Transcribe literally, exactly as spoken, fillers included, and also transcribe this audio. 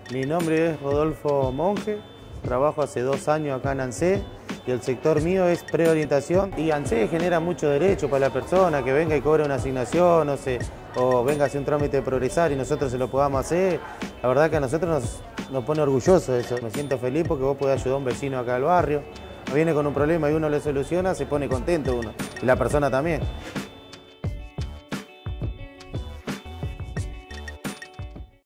Mi nombre es Rodolfo Monge, trabajo hace dos años acá en ANSES y el sector mío es preorientación. Y ANSES genera mucho derecho para la persona que venga y cobre una asignación, no sé, o venga a hacer un trámite de progresar y nosotros se lo podamos hacer. La verdad que a nosotros nos, nos pone orgulloso eso. Me siento feliz porque vos podés ayudar a un vecino acá al barrio. Viene con un problema y uno le soluciona, se pone contento uno, y la persona también.